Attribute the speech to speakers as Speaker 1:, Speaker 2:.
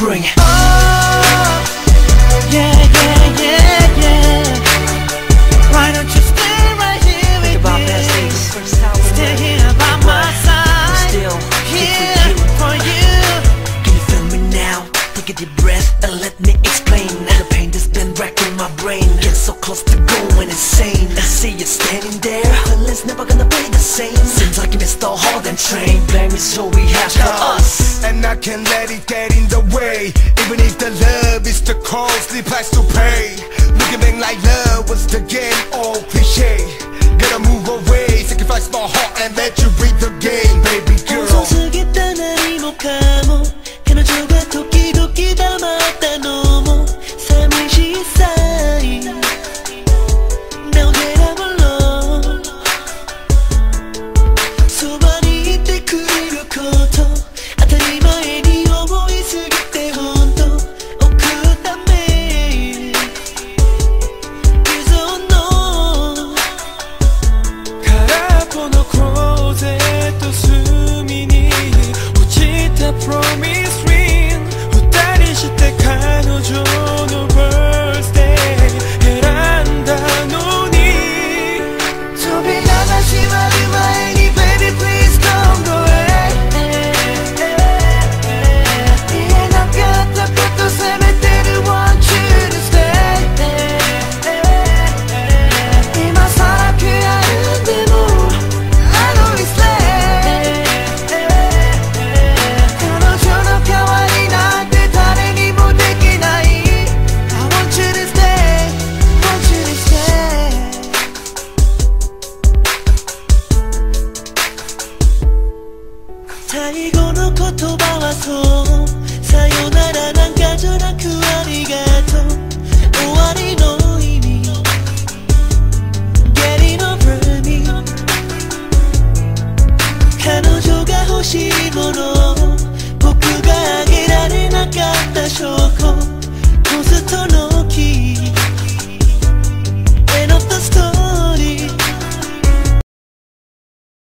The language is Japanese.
Speaker 1: bring it.
Speaker 2: Yeah, yeah, yeah, yeah. Why don't you stay right here with me? Stay here by my side. Here for you.
Speaker 1: Can you feel me now? Take a deep breath and let me explain. All the pain that's been racking my brain. Get so close to going insane. I see you standing there, feeling's never gonna be the same. Seems like you missed the whole damn train. Blame is all we have for us,
Speaker 3: and I can't let it get in the way. Even if the love is the costly price to pay. Looking back like love was the game, all cliche. Gotta move away, sacrifice my heart and let you breathe the game, baby girl.
Speaker 2: 遅げた何もかも彼女が時々黙ったのも寂しさい Now that I'm alone そばにいてくれること当たり前に思いすぎて本当送るため You don't know 空っぽのクローゼット隅に落ちたプロミスリング二人して彼女のバースデー選んだのに扉が閉まる前に Baby please don't go away 言えなかったこと責めてる Want you to stay 今さら悔やんでも I know it's late 彼女の代わりなんて誰にもできない I want you to stay Want you to stay 最後の言葉はそうさよならなんかじゃなくありがとう終わりの